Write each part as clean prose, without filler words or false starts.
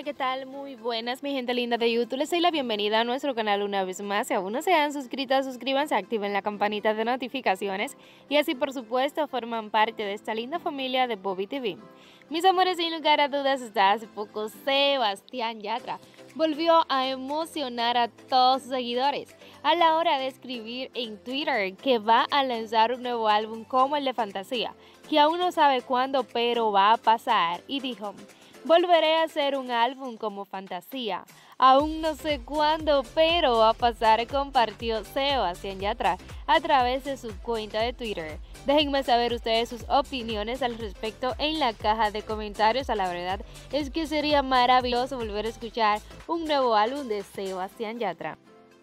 ¿qué tal? Muy buenas, mi gente linda de YouTube. Les doy la bienvenida a nuestro canal una vez más. Si aún no se han suscrito, suscríbanse, activen la campanita de notificaciones y así, por supuesto, forman parte de esta linda familia de Bobby TV. Mis amores, sin lugar a dudas, hasta hace poco Sebastián Yatra volvió a emocionar a todos sus seguidores a la hora de escribir en Twitter que va a lanzar un nuevo álbum como el de Fantasía, que aún no sabe cuándo, pero va a pasar, y dijo: volveré a hacer un álbum como Fantasía. Aún no sé cuándo, pero va a pasar, compartió Sebastián Yatra a través de su cuenta de Twitter. Déjenme saber ustedes sus opiniones al respecto en la caja de comentarios. A la verdad es que sería maravilloso volver a escuchar un nuevo álbum de Sebastián Yatra.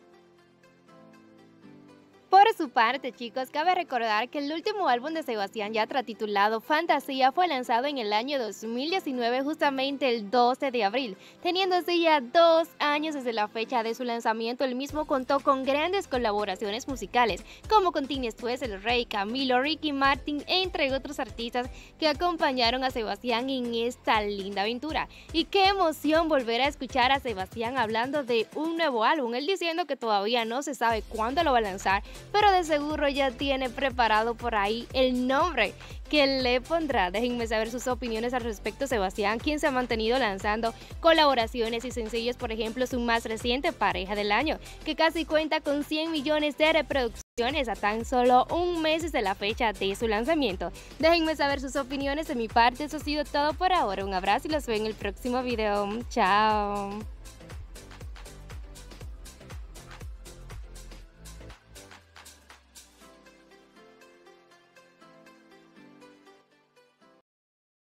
Por su parte, chicos, cabe recordar que el último álbum de Sebastián Yatra, titulado Fantasía, fue lanzado en el año 2019, justamente el 12 de abril. Teniendo así ya 2 años desde la fecha de su lanzamiento, el mismo contó con grandes colaboraciones musicales, como con Tini Stuess, El Rey, Camilo, Ricky Martin, entre otros artistas que acompañaron a Sebastián en esta linda aventura. Y qué emoción volver a escuchar a Sebastián hablando de un nuevo álbum, él diciendo que todavía no se sabe cuándo lo va a lanzar, pero de seguro ya tiene preparado por ahí el nombre que le pondrá. Déjenme saber sus opiniones al respecto. Sebastián, quien se ha mantenido lanzando colaboraciones y sencillos, por ejemplo, su más reciente, Pareja del Año, que casi cuenta con 100 millones de reproducciones a tan solo un mes desde la fecha de su lanzamiento. Déjenme saber sus opiniones. De mi parte, eso ha sido todo por ahora. Un abrazo y los veo en el próximo video. Chao.